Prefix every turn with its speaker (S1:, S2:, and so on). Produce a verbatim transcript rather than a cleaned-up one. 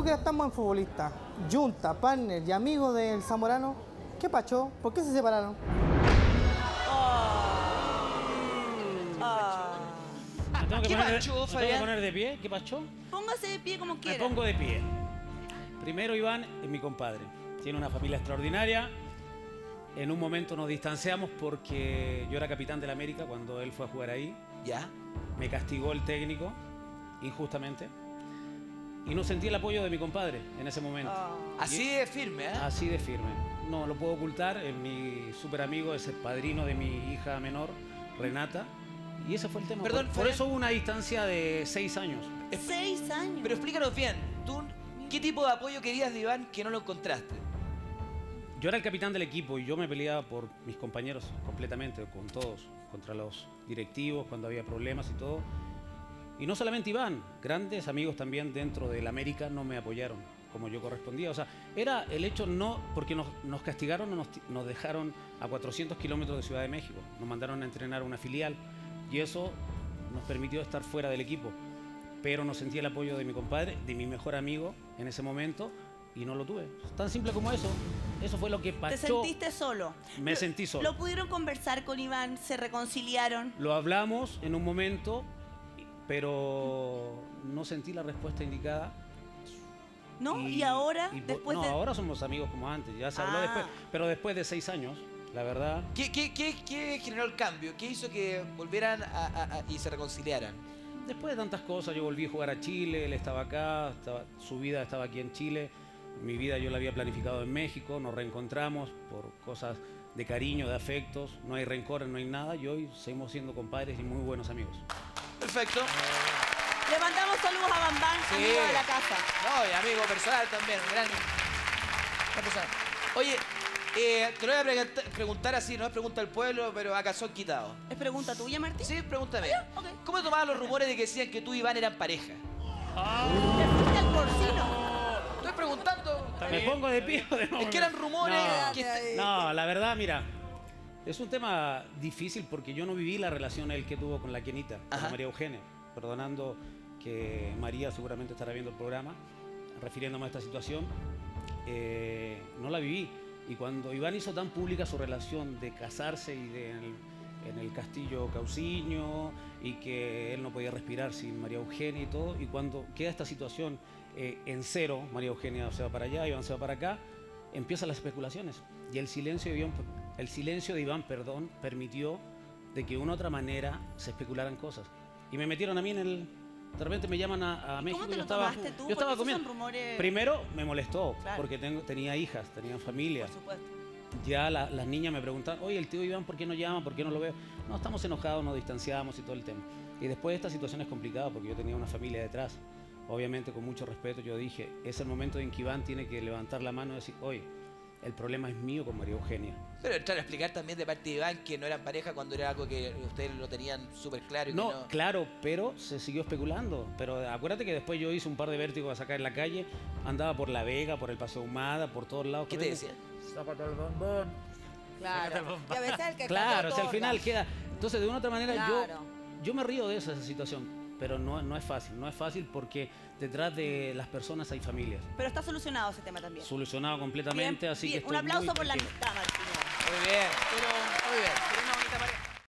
S1: tú que eres tan buen futbolista, junta, partner y amigo del Zamorano, ¿qué pacho? ¿Por qué se separaron?
S2: ¿Me tengo que
S3: ¿Qué
S2: poner,
S3: pacho,
S2: de, ¿me tengo que
S3: Fabián?
S2: poner de pie? ¿Qué pacho?
S4: Póngase de pie como
S2: Me
S4: quiera.
S2: pongo de pie. Primero, Iván es mi compadre. Tiene una familia extraordinaria. En un momento nos distanciamos porque yo era capitán del América cuando él fue a jugar ahí.
S3: ¿Ya?
S2: Me castigó el técnico, injustamente. Y no sentí el apoyo de mi compadre en ese momento.
S4: Oh.
S3: Así de firme, ¿eh?
S2: Así de firme. No lo puedo ocultar. Es mi súper amigo, es el padrino de mi hija menor, Renata. Y ese fue el tema.
S3: Perdón,
S2: por, por
S3: Fabián.
S2: eso hubo una distancia de seis años.
S4: Seis años.
S3: Pero explícanos bien, ¿tú qué tipo de apoyo querías de Iván que no lo encontraste?
S2: Yo era el capitán del equipo y yo me peleaba por mis compañeros completamente, con todos, contra los directivos, cuando había problemas y todo. Y no solamente Iván, grandes amigos también dentro del América no me apoyaron como yo correspondía. O sea, era el hecho no, porque nos, nos castigaron o nos, nos dejaron a cuatrocientos kilómetros de Ciudad de México. Nos mandaron a entrenar a una filial y eso nos permitió estar fuera del equipo. Pero no sentí el apoyo de mi compadre, de mi mejor amigo en ese momento y no lo tuve. Tan simple como eso. Eso fue lo que pasó.
S4: ¿Te sentiste solo?
S2: Me sentí solo.
S4: ¿Lo pudieron conversar con Iván? ¿Se reconciliaron?
S2: Lo hablamos en un momento, pero no sentí la respuesta indicada.
S4: ¿No? ¿Y, ¿Y ahora?
S2: y,
S4: después
S2: no,
S4: de...
S2: ahora somos amigos como antes. Ya se habló
S4: Ah.
S2: después. Pero después de seis años, la verdad...
S3: ¿Qué, qué, qué, qué generó el cambio? ¿Qué hizo que volvieran a, a, a, y se reconciliaran?
S2: Después de tantas cosas, yo volví a jugar a Chile, él estaba acá, estaba, su vida estaba aquí en Chile. Mi vida yo la había planificado en México, nos reencontramos por cosas de cariño, de afectos, no hay rencor, no hay nada y hoy seguimos siendo compadres y muy buenos amigos.
S3: Perfecto.
S4: Le mandamos saludos a Bambán,
S3: Sí.
S4: amigo de la casa.
S3: No, y amigo personal también, un gran, gran persona. Oye, eh, te lo voy a preguntar, preguntar así, no es pregunta al pueblo, pero acá son quitados.
S4: ¿Es pregunta tuya, Martín?
S3: Sí, pregúntame.
S4: Ah, ya, ok.
S3: ¿Cómo tomaban los rumores de que decían que tú y Iván eran pareja?
S4: ¿Te fuiste al porcino?
S3: Estoy preguntando.
S2: ¿Me pongo de pie o de no?
S3: Es que eran rumores.
S2: No.
S3: que-
S2: No, la verdad, mira, es un tema difícil porque yo no viví la relación él que tuvo con la Quienita, con
S3: Ajá.
S2: María Eugenia, perdonando que María seguramente estará viendo el programa, refiriéndome a esta situación, eh, no la viví. Y cuando Iván hizo tan pública su relación de casarse y de, en, el, en el castillo Cauciño y que él no podía respirar sin María Eugenia y todo, y cuando queda esta situación eh, en cero, María Eugenia se va para allá, Iván se va para acá, empiezan las especulaciones. Y el silencio de Iván, el silencio de Iván perdón, permitió de que de una u otra manera se especularan cosas. Y me metieron a mí en el... De repente me llaman a, a
S4: ¿Y
S2: México
S4: cómo te
S2: y yo
S4: lo
S2: estaba,
S4: tomaste tú?
S2: yo estaba
S4: Porque esos
S2: comiendo.
S4: son rumores-
S2: Primero me molestó,
S4: Claro.
S2: porque tengo, tenía hijas, tenía familia.
S4: Por supuesto.
S2: Ya la- las niñas me preguntan, oye, el tío Iván, ¿por qué no llama? ¿Por qué no lo veo? No, estamos enojados, nos distanciamos y todo el tema. Y después esta situación es complicada porque yo tenía una familia detrás. Obviamente, con mucho respeto, yo dije, es el momento en que Iván tiene que levantar la mano y decir, oye, el problema es mío con María Eugenia.
S3: Pero entrar a explicar también de parte de Iván que no eran pareja cuando era algo que ustedes lo tenían súper claro. Y
S2: No,
S3: que no...
S2: claro, pero se siguió especulando. Pero acuérdate que después yo hice un par de vértigos a sacar en la calle, andaba por La Vega, por el Paseo Humada, por todos lados.
S3: ¿Qué te decían?
S2: Sácate el bombón.
S5: Claro. Y a veces el que
S2: Claro, o sea, al
S5: otorga.
S2: final queda... Entonces, de una u otra manera,
S5: Claro.
S2: yo, yo me río de esa situación, pero no, no es fácil. No es fácil porque detrás de las personas hay familias.
S4: Pero está solucionado ese tema también.
S2: Solucionado completamente,
S4: Bien,
S2: así
S4: bien.
S2: que
S4: Un
S2: estoy
S4: aplauso
S2: muy
S4: por la
S2: tranquilo.
S4: amistad, Martín.
S3: Muy bien. Muy bien.
S4: Pero no